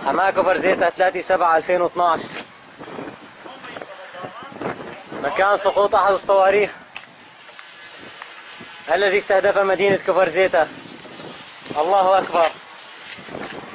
حماة كفر زيتة 3/7/2012. مكان سقوط أحد الصواريخ الذي استهدف مدينة كفر زيتة. الله أكبر.